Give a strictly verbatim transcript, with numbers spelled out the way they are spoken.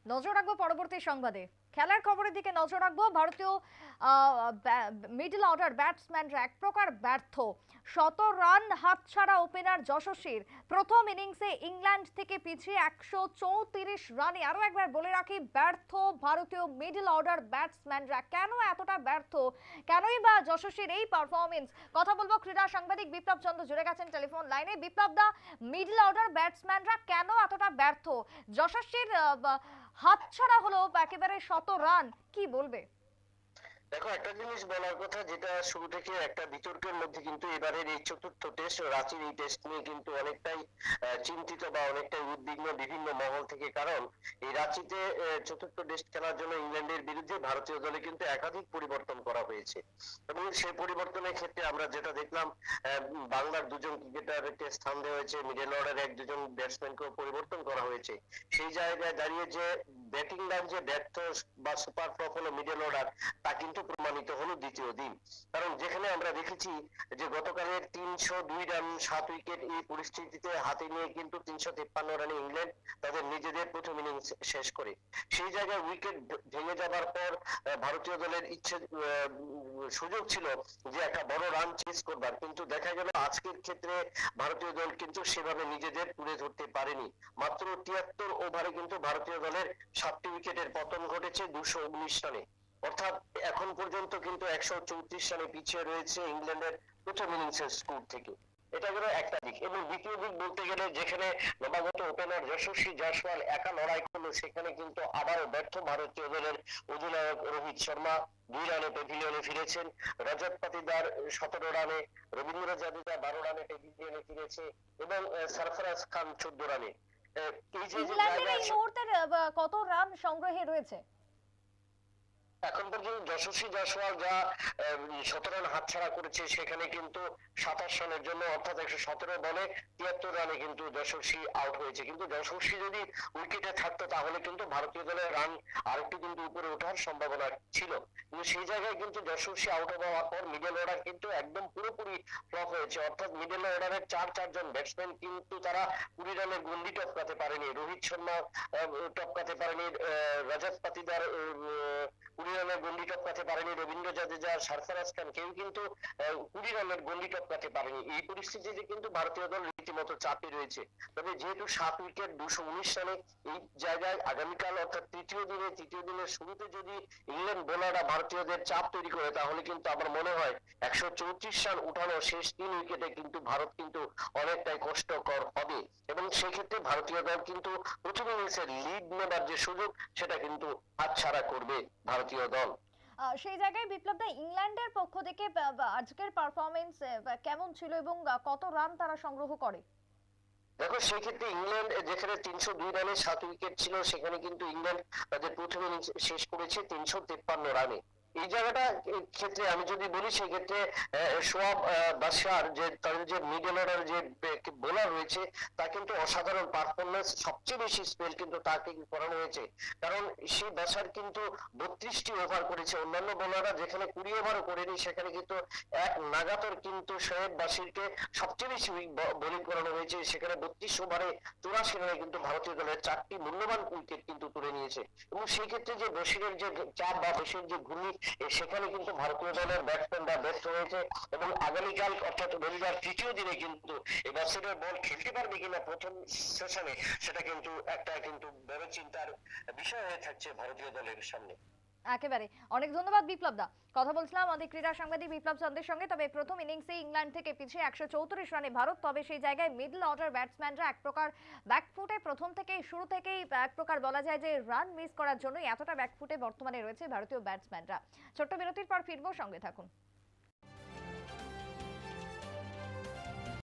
নজর রাখবো পরবর্তী সংবাদে। খেলার খবরের দিকে নজর রাখবো। ভারতীয় মিডল অর্ডার ব্যাটসম্যানরা এক প্রকার ব্যর্থ। শত রান হাতছাড়া ওপেনার যশস্বীর। প্রথম ইনিংসে ইংল্যান্ড থেকে পিছিয়ে একশো চৌত্রিশ রানে। আরো একবার বলে রাখি, ব্যর্থ ভারতীয় মিডল অর্ডার ব্যাটসম্যানরা। কেন এতটা ব্যর্থ, কেনই বা যশস্বীর এই পারফরমেন্স? কথা বলবো ক্রীড়া সাংবাদিক বিপ্লব চন্দ্র জুড়ে গেছেন টেলিফোন লাইনে। বিপ্লব দা, মিডল অর্ডার ব্যাটসম্যানরা কেন এতটা ব্যর্থ? যশস্বীর হাতছাড়া হলো একেবারে শত রান, কি বলবে? দেখো, একটা জিনিস বলার কথা, যেটা শুরু থেকে একটা বিতর্কের মধ্যে কিন্তু এবারের এই চতুর্থ টেস্ট, রাঁচির এই টেস্ট নিয়ে কিন্তু অনেকটাই চিন্তিত বা অনেকটাই উদ্বিগ্ন বিভিন্ন মহল থেকে। কারণ এই রাঁচিতে চতুর্থ টেস্ট খেলার জন্য ইংল্যান্ডের বিরুদ্ধে ভারতীয় দলে কিন্তু একাধিক পরিবর্তন করা হয়েছে এবং সেই পরিবর্তনের ক্ষেত্রে আমরা যেটা দেখলাম, বাংলার দুজন ক্রিকেটারকে স্থান দেওয়া হয়েছে, মিডল অর্ডারে এক দুজন ব্যাটসম্যানকেও পরিবর্তন করা হয়েছে। সেই জায়গায় দাঁড়িয়ে যে ব্যাটিং লাইন যে ব্যর্থ বা সুপার ফ্লপ হলো মিডল অর্ডার, তা কিন্তু প্রমাণিত হলো দ্বিতীয় দিন। কারণ যেখানে আমরা দেখেছি যে গতকালের তিনশো দুই রান সাত উইকেট, এই পরিস্থিতিতে হাতে নিয়ে কিন্তু তিনশো তিপ্পান্ন রানে ইংল্যান্ড তাদের নিজেদের প্রথম ইনিংস শেষ করে। সেই জায়গায় উইকেট ভেঙে যাবার পর ভারতীয় দলের ইচ্ছে সুযোগ ছিল যে একটা বড় রান চেস করবার, কিন্তু দেখা গেল আজকের ক্ষেত্রে ভারতীয় দল কিন্তু সেভাবে নিজেদের তুলে ধরতে পারেনি। মাত্র তিয়াত্তর ওভারে কিন্তু ভারতীয় দলের সাতটি উইকেটের পতন ঘটেছে দুশো উনিশ রানে। অর্থাৎ এখন পর্যন্ত কিন্তু একশো চৌত্রিশ রানে পিছিয়ে রয়েছে ইংল্যান্ডের প্রথম ইনিংসের স্কোর থেকে। এটা গেল একটা দিক। এবং দ্বিতীয় দিক বলতে গেলে, যেখানে নবাগত ওপেনার যশস্বী জয়সওয়াল একা লড়াই করলো, সেখানে কিন্তু আবারও ব্যর্থ ভারতীয় দলের অধিনায়ক রোহিত শর্মা। দুই রানে প্যাভিলিয়নে ফিরেছেন। রজত পাতিদার সতেরো রানে, রবীন্দ্র জাদেজা বারো রানে প্যাভিলিয়নে ফিরেছে এবং সরফরাজ খান চোদ্দ রানে। এই যে এই মুহূর্তে কত রান সংগ্রহে রয়েছে? এখন পর্যন্ত যশস্বী জয়সওয়াল যা শত রান হাতছাড়া করেছে, সেখানে কিন্তু সাতাশ রানের জন্য, অর্থাৎ একশো সতেরো বলে তিয়াত্তর রানে কিন্তু যশস্বী আউট হয়েছে। কিন্তু যশস্বী যদি উইকেটে থাকতো তাহলে কিন্তু ভারতীয় দলের রান আরেকটু কিন্তু উপরে ওঠার সম্ভাবনা ছিল। কিন্তু সেই জায়গায় কিন্তু যশস্বী আউট হওয়ার পর মিডল অর্ডার কিন্তু একদম পুরোপুরি ফ্লপ হয়েছে। অর্থাৎ মিডল অর্ডারের চার চারজন ব্যাটসম্যান কিন্তু তারা কুড়ি রানের গন্ডি টপকাতে পারেনি। রোহিত শর্মা টপকাতে পারেনি, রজত পাতিদার কুড়ি রানের গন্ডি টপকাতে পারেনি, রবীন্দ্র জাদেজা, সরফরাজ খান কেউ কিন্তু কুড়ি রানের গন্ডি টপকাতে পারেনি। এই পরিস্থিতিতে কিন্তু ভারতীয় দল রীতিমতো চাপে রয়েছে। তবে যেহেতু সাত উইকেট দুশো উনিশ রানে, এই জায়গায় আগামীকাল অর্থাৎ তৃতীয় দিনে তৃতীয় দিনের শুরুতে যদি ইংল্যান্ড বোলাররা ভারতীয়দের চাপ তৈরি করে, তাহলে কিন্তু আমার মনে হয় একশো চৌত্রিশ রান উঠানো শেষ তিন উইকেটে কিন্তু ভারত কিন্তু অনেকটাই কষ্টকর হবে এবং সেক্ষেত্রে ভারতীয় দল কিন্তু প্রথম ইনিংসের লিড নেবার যে সুযোগ, সেটা কিন্তু হাতছাড়া করবে ভারতীয় দল। সেই জায়গায় বিপ্লবদা, ইংল্যান্ডের পক্ষ থেকে আজকের পারফরমেন্স কেমন ছিল এবং কত রান তারা সংগ্রহ করে? দেখো, সেই ক্ষেত্রে ইংল্যান্ড যেখানে তিনশো দুই রানে সাত উইকেট ছিল, সেখানে কিন্তু ইংল্যান্ড তাদের প্রথম ইনিংস শেষ করেছে তিনশো তেপ্পান্ন রানে। এই জায়গাটা ক্ষেত্রে আমি যদি বলি, সেই ক্ষেত্রে সোয়াব বাদশার যে তাদের যে মিডল অর্ডার যে বোলার রয়েছে, তা কিন্তু অসাধারণ পারফরমেন্স, সবচেয়ে বেশি স্পেল কিন্তু তাকে করানো হয়েছে। কারণ সেই বাদশার কিন্তু বত্রিশটি ওভার করেছে, অন্যান্য বোলাররা যেখানে কুড়ি ওভারও করেনি, সেখানে কিন্তু এক নাগাতর কিন্তু শোয়েব বাশিরকে সবচেয়ে বেশি বোলিং করানো হয়েছে। সেখানে বত্রিশ ওভারে চুরাশি রানে কিন্তু ভারতীয় দলের চারটি মূল্যবান উইকেট কিন্তু তুলে নিয়েছে। এবং সেই ক্ষেত্রে যে বশিরের যে চাপ বা বশির যে ঘূর্ণি, সেখানে কিন্তু ভারতীয় দলের ব্যাটসম্যানরা ব্যস্ত হয়েছে এবং আগামীকাল অর্থাৎ রবিবার তৃতীয় দিনে কিন্তু এই বছরের বল খেলতে পারবে কিনা প্রথম সেশনে, সেটা কিন্তু একটা কিন্তু বড় চিন্তার বিষয় হয়ে থাকছে ভারতীয় দলের সামনে। একেবারে অনেক ধন্যবাদ বিপ্লব দা। কথা বলছিলাম আমাদের ক্রীড়া সাংবাদিক বিপ্লব চন্দ্রের সঙ্গে। তবে প্রথম ইনিংসে ইংল্যান্ড থেকে পিছিয়ে একশো চৌত্রিশ রানে ভারত। তবে সেই জায়গায় মিডল অর্ডার ব্যাটসম্যানরা এক প্রকার ব্যাকফুটে, প্রথম থেকেই শুরু থেকেই এক প্রকার বলা যায় যে রান মিস করার জন্য এতটা ব্যাকফুটে বর্তমানে রয়েছে ভারতীয় ব্যাটসম্যানরা। ছোট্ট বিরতির পর ফিরবো, সঙ্গে থাকুন।